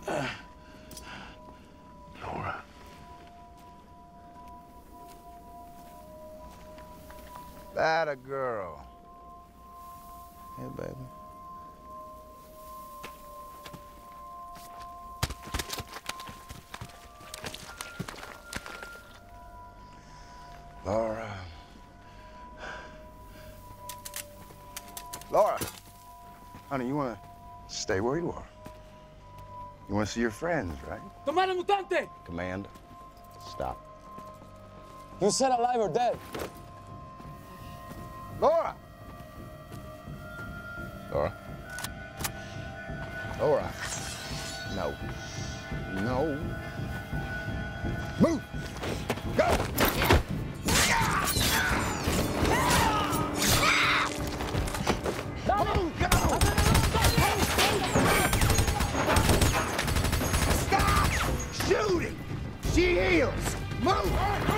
Laura. That a girl. Hey, baby. Laura. Laura. Honey, you want to stay where you are? You want to see your friends, right? Commander Mutante! Commander, stop. You said alive or dead? Laura! Laura? Laura. No. No. Move! Go! Move! Go! Stop shooting! She heals! Move!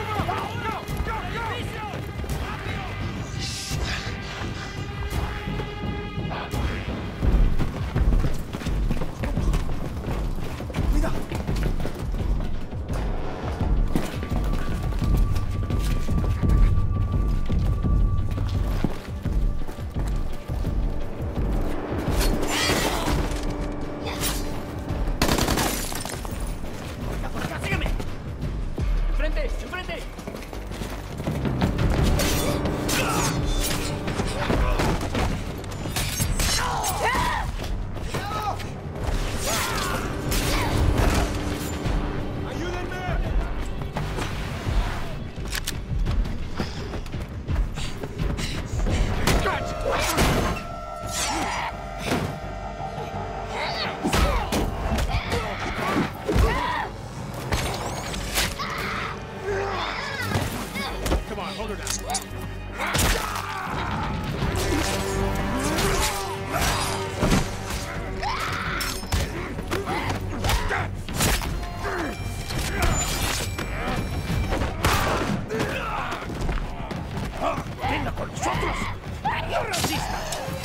¡Venga con nosotros! ¡No resista!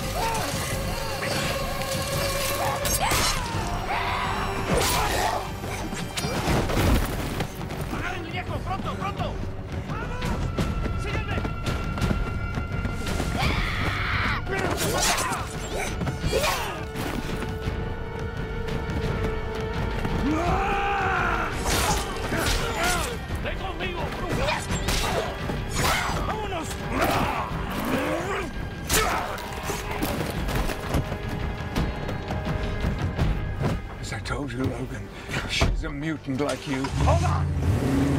¡Agarren el viejo! ¡Pronto, pronto! ¡Vamos! ¡Sígueme! ¡Ven conmigo! ¡Vámonos! As I told you, Logan, she's a mutant like you. Hold on!